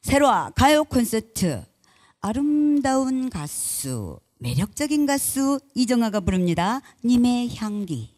세로와 가요 콘서트 아름다운 가수, 매력적인 가수 이정아가 부릅니다. 님의 향기.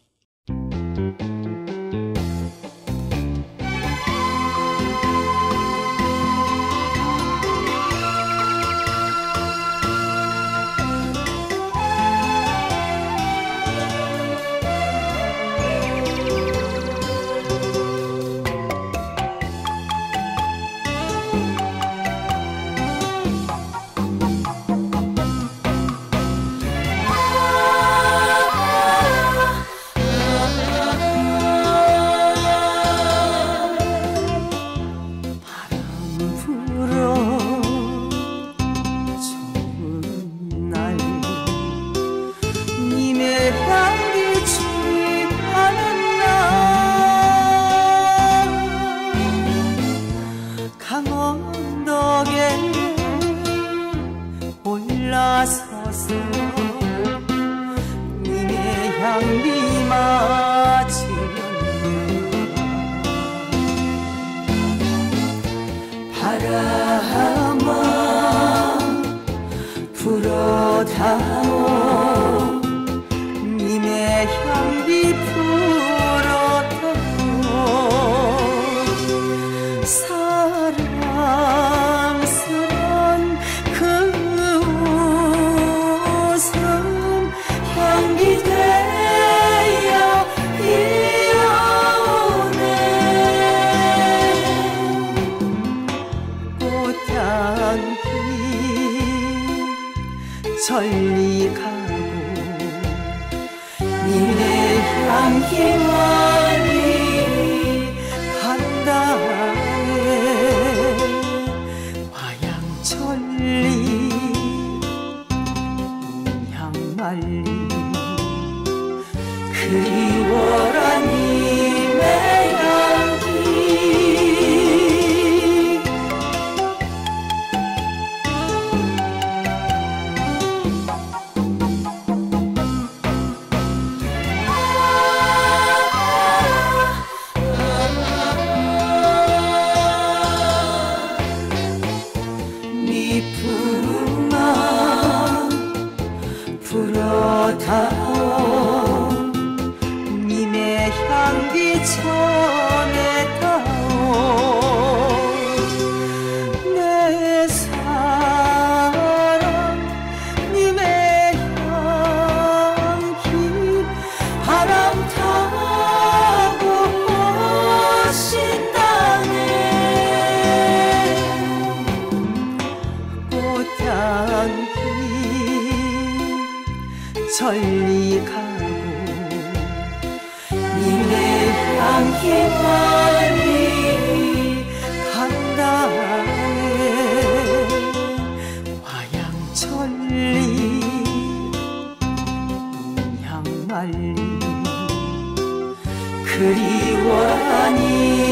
강원도에 올라서서 님의 향기 맡으면 바람아 불어다오 님의 향기 불어다오 사랑스런 그 웃음 향기 되어 이어오네 꽃향기 전리 가고 님의 향기 멀리 간다네 화양천리 향말리 그리워라 님의 향기 미풍아 불어다오 님의 향기 전해다오 내 사랑 님의 향기 바람 타고 오신다네 꽃향기 전리 가고 님의 향기 멀리 간다네 화양천리 향말리 그리워하니